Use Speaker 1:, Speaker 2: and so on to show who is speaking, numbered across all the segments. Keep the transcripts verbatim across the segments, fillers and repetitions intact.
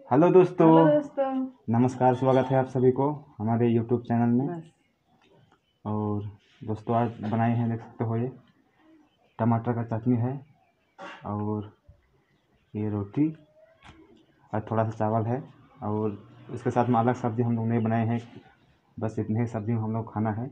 Speaker 1: Hello दोस्तों।
Speaker 2: Hello दोस्तों।
Speaker 1: नमस्कार, स्वागत है आप सभी को हमारे यूट्यूब चैनल में।
Speaker 2: बस
Speaker 1: और दोस्तों आज बनाए हैं, देख सकते हो, ये टमाटर का चटनी है और ये रोटी और थोड़ा सा चावल है। और इसके साथ में अलग सब्ज़ी हम लोग नहीं बनाए हैं, बस इतने ही सब्ज़ी हम लोग खाना है,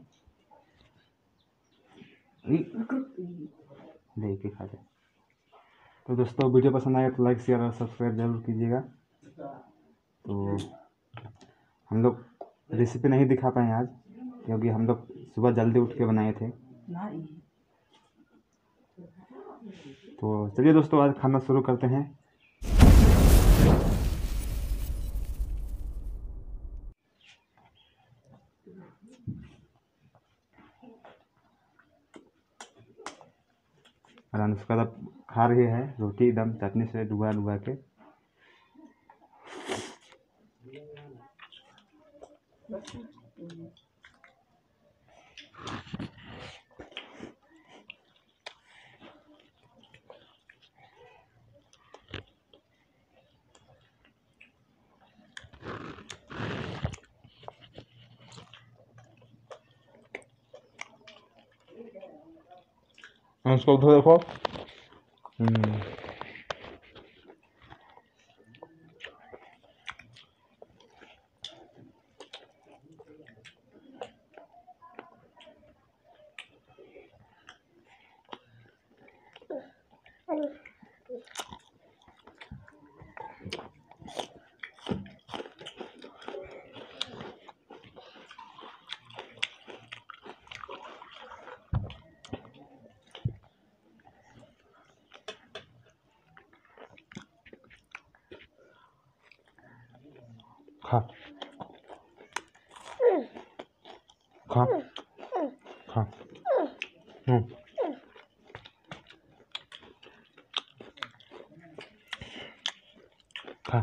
Speaker 1: लेके खा जाए। तो दोस्तों वीडियो पसंद आए तो लाइक शेयर और सब्सक्राइब जरूर कीजिएगा। तो हम लोग रेसिपी नहीं दिखा पाए आज, क्योंकि हम लोग सुबह जल्दी उठ के बनाए थे। तो चलिए दोस्तों आज खाना शुरू करते हैं। और अनुष्का तब खा रही है रोटी एकदम चटनी से डुबा डुबा के। अनुष्का उधर देखो। हम्म खा खा खा हम्म खा।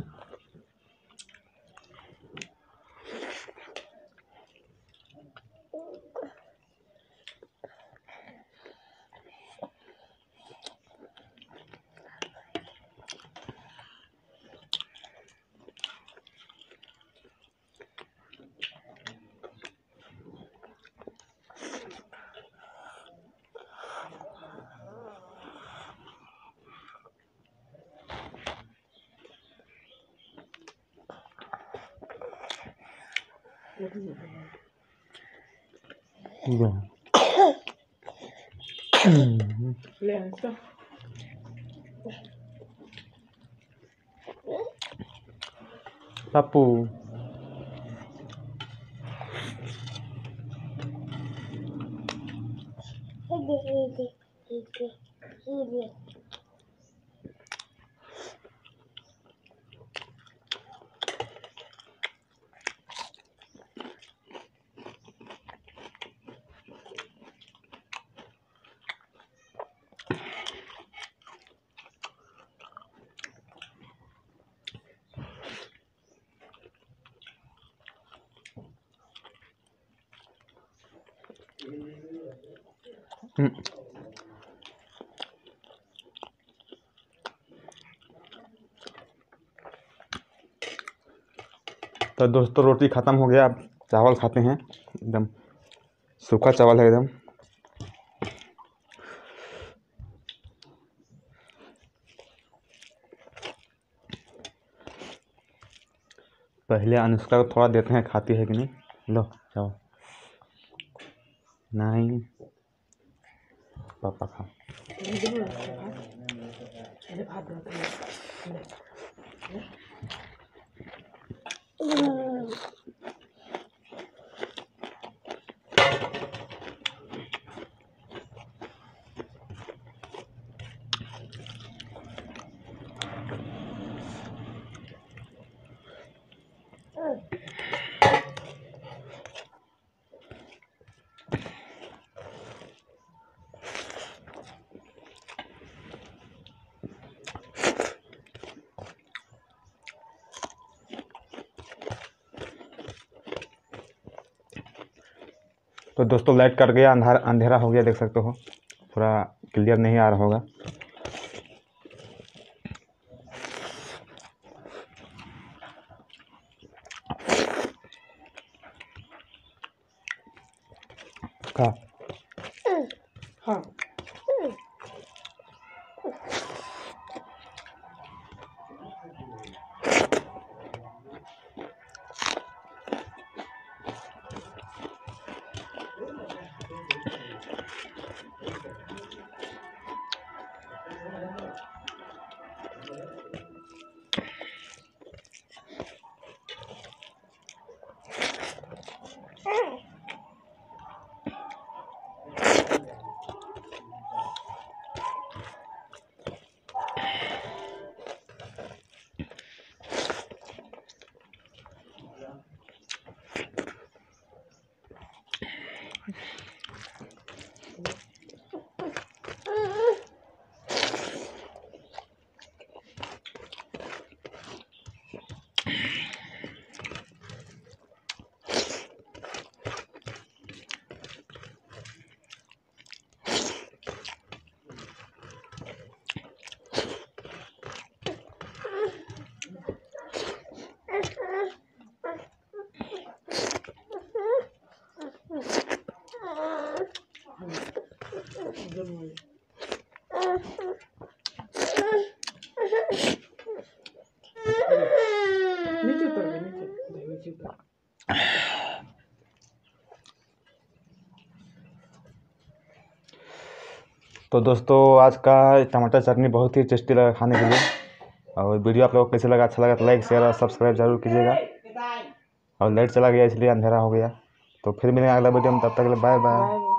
Speaker 2: ले तो
Speaker 1: पप्पू तो दोस्तों रोटी ख़त्म हो गया, अब चावल खाते हैं। एकदम सूखा चावल है एकदम। पहले अनुष्का को थोड़ा देते हैं, खाती है कि नहीं। लो चावल। नहीं पापा खा। तो दोस्तों लाइट कट गया, अंधारा अंधेरा हो गया, देख सकते हो, थोड़ा क्लियर नहीं आ रहा होगा। खा।
Speaker 2: हाँ नीचे उतर गए, नीचे नीचे उतर।
Speaker 1: तो दोस्तों आज का टमाटर चटनी बहुत ही टेस्टी लगा खाने के लिए। और वीडियो आप लोगों को कैसे लगा, अच्छा लगा तो लाइक शेयर और सब्सक्राइब जरूर कीजिएगा। और लाइट चला गया इसलिए अंधेरा हो गया। तो फिर मिलेंगे अगला वीडियो में, तब तक के लिए बाय बाय।